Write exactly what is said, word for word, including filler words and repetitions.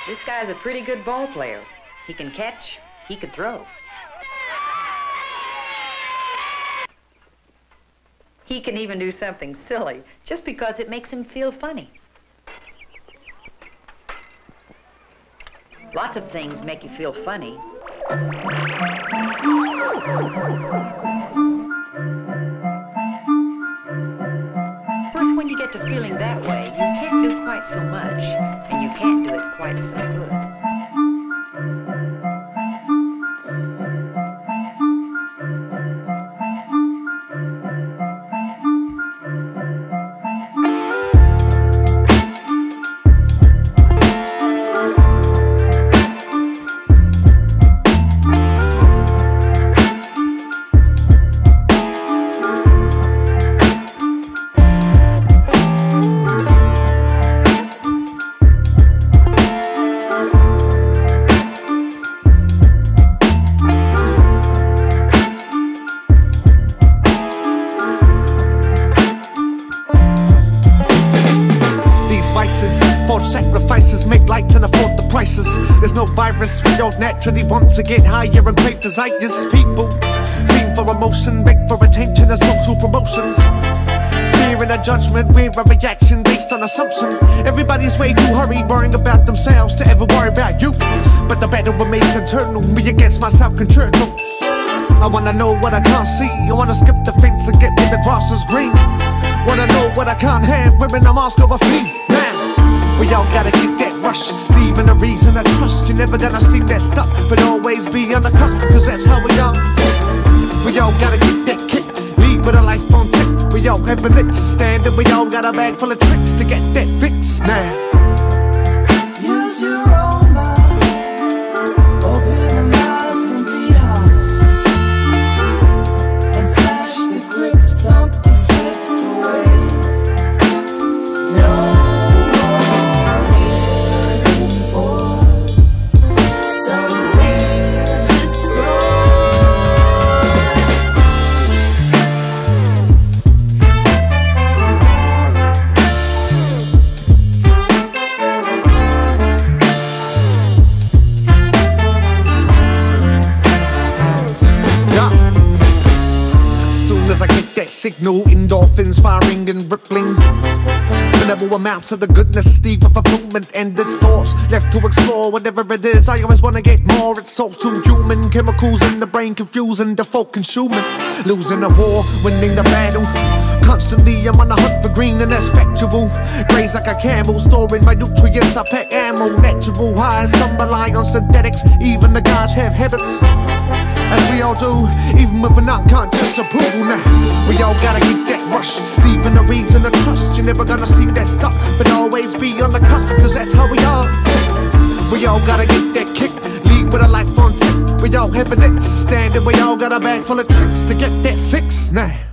This guy's a pretty good ball player. He can catch, he can throw. He can even do something silly just because it makes him feel funny. Lots of things make you feel funny. First, when you get to feeling that way, you can't do quite so much, and you can't do it quite so good. There's no virus, we don't naturally want to get higher and crave desires. People fiend for emotion, beg for attention and social promotions. Fear and a judgment, we're a reaction based on assumption. Everybody's way too hurried, worrying about themselves to ever worry about you. But the battle remains internal, me against myself concertos. I wanna know what I can't see, I wanna skip the fence and get where the grass is green. Wanna know what I can't have, wearing a mask over feet. We all gotta get that rush, leaving a reason to trust. You're never gonna see that stuff, but always be on the cusp, cause that's how we are. We all gotta get that kick, lead with a life on tick. We all have a lit stand, and we all got a bag full of tricks to get that fix now. Use your own mind, open the eyes from beyond, and slash the grip, something slips away. No. Signal, endorphins firing and rippling. Minimal amounts of the goodness, Steve of fulfillment, endless thoughts left to explore. Whatever it is, I always wanna get more. It's so too human, chemicals in the brain confusing, default consuming. Losing the war, winning the battle. Constantly I'm on the hunt for green and that's factual. Graze like a camel, storing my nutrients, I pack ammo. Natural highs, some rely on synthetics. Even the gods have habits, as we all do, even with an unconscious approval. Now, we all gotta get that rush, leaving a reason to trust. You're never gonna see that stuff, but always be on the cusp, cause that's how we are. We all gotta get that kick, lead with a life on tick. We all have a lit stand, and we all got a bag full of tricks to get that fix now.